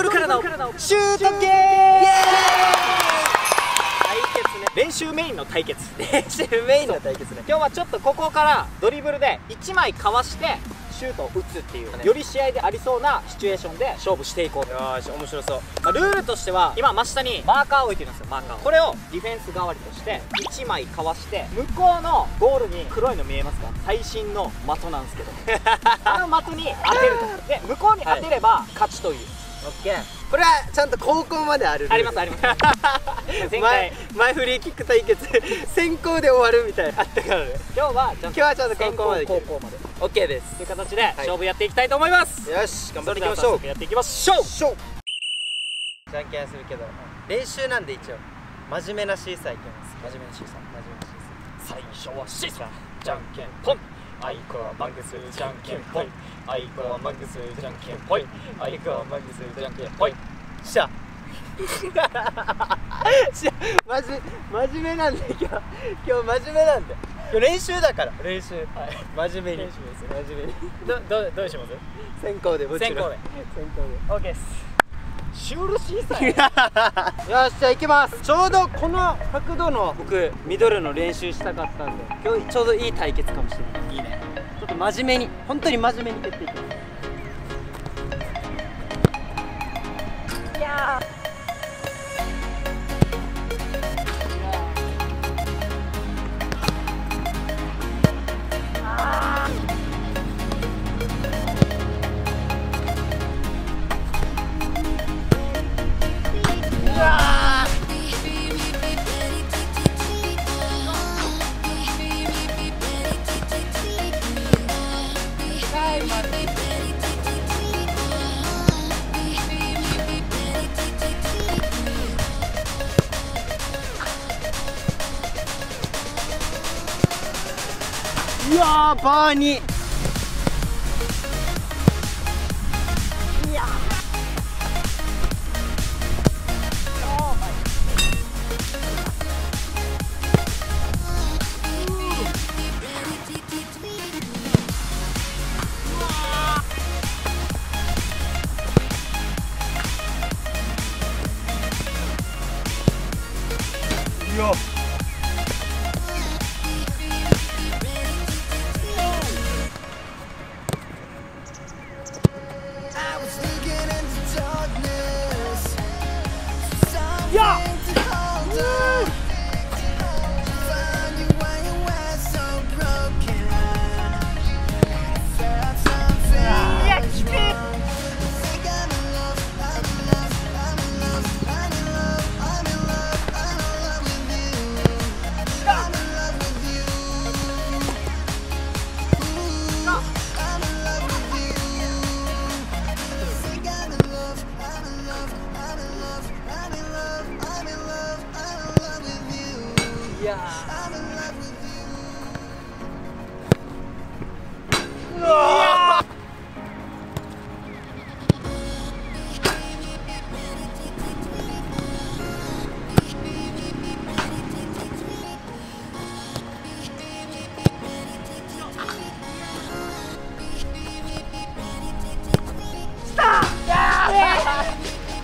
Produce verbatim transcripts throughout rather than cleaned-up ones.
ルからのシュートゲーム対決ね。練習メインの対決。練習メインの対決ね。今日はちょっとここからドリブルでいちまいかわしてシュートを打つっていう、より試合でありそうなシチュエーションで勝負していこう。よーし、面白そう。まあ、ルールとしては今真下にマーカーを置いてるんですよ。マーカーを、これをディフェンス代わりとしていちまいかわして、向こうのゴールに黒いの見えますか？最新の的なんですけどあの的に当てると。で向こうに当てれば勝ちという。オッケー。これはちゃんと高校まである。ありますあります前回前フリーキック対決先行で終わるみたいなあったからね。今日は今日はちゃんと高校まで高校まで オッケー ですという形で勝負やっていきたいと思います。よし、頑張っていきましょう。やっていきましょう。じゃんけんするけど練習なんで、一応真面目なシーサーいきます。真面目なシーサー、真面目なシーサー。最初はシーサー、じゃんけんポン。アイコはマグス、じゃんけんぽい。アイコはマグス、じゃんけんぽい。アイコはマグス、じゃんけんぽい。しゃしゃ、マジ真面目なんで、今日今日真面目なんで、今日練習だから。練習、はい、真面目に練習です。真面目にどどどうします？先行で、もちろん先行で、先行で オーケー です。シュールシーサーよし、じゃあ行きます。ちょうどこの角度の僕ミドルの練習したかったんで、今日ちょうどいい対決かもしれない。いいね。ちょっと真面目に、本当に真面目に蹴っていきます。いやーいやー、バーにいやよっやっいやー、うわー、来たー。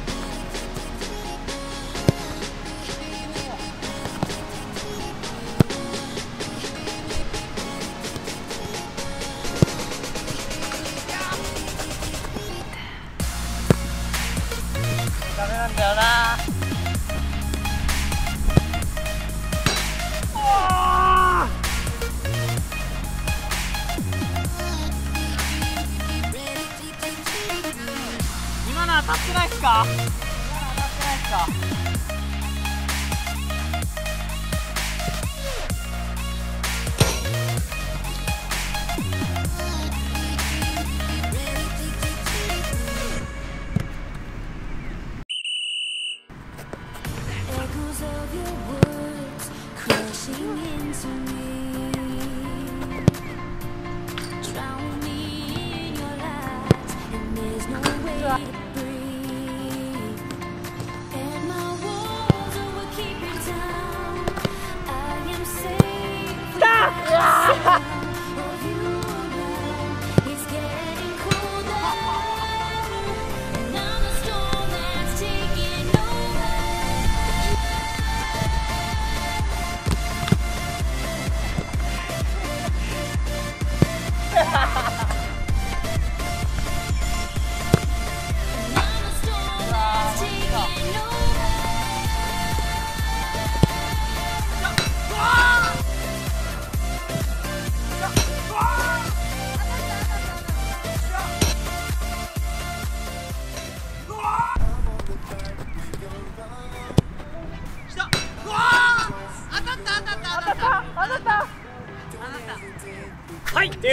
ダメなんだよな。今の当たってないっすか？今の当たってないっすか？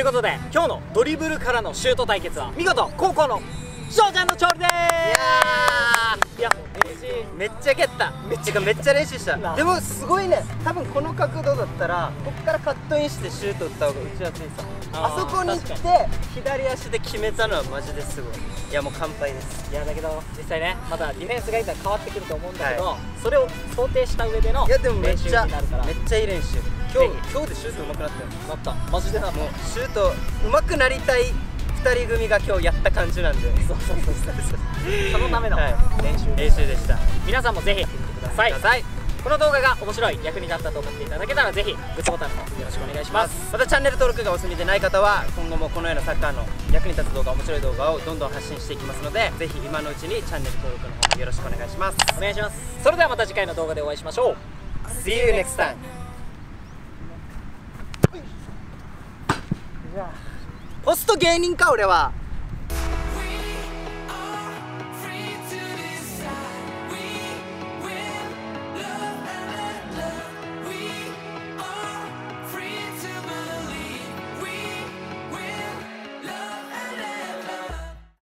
いうことで今日のドリブルからのシュート対決は見事高校の翔ちゃんの勝利でーす。いやめっちゃ蹴った。めっちゃめっちゃ練習した。でもすごいね。多分この角度だったらここからカットインしてシュート打った方が打ちやすいさ。あそこに行って左足で決めたのはマジですごい。いやもう完敗です。 いやだけど実際ねまたディフェンスがいたら変わってくると思うんだけど、はい、それを想定した上での練習になるから。 めっちゃいい練習。今日今日でシュート上手くなったよ。 なった。マジでなった。 もうシュート上手くなりたいふたり組が今日やった感じなんで。 そうそうそうそうそのための練習、 はい、練習でした。 皆さんもぜひやってみてください。さいこの動画が面白い、役に立ったと思っていただけたらぜひグッドボタンの方よろしくお願いします。 またチャンネル登録がお済みでない方は今後もこのようなサッカーの役に立つ動画、面白い動画をどんどん発信していきますので、ぜひ今のうちにチャンネル登録の方よろしくお願いします。 お願いします。それではまた次回の動画でお会いしましょう。 See you next time。 ポスト芸人か俺は。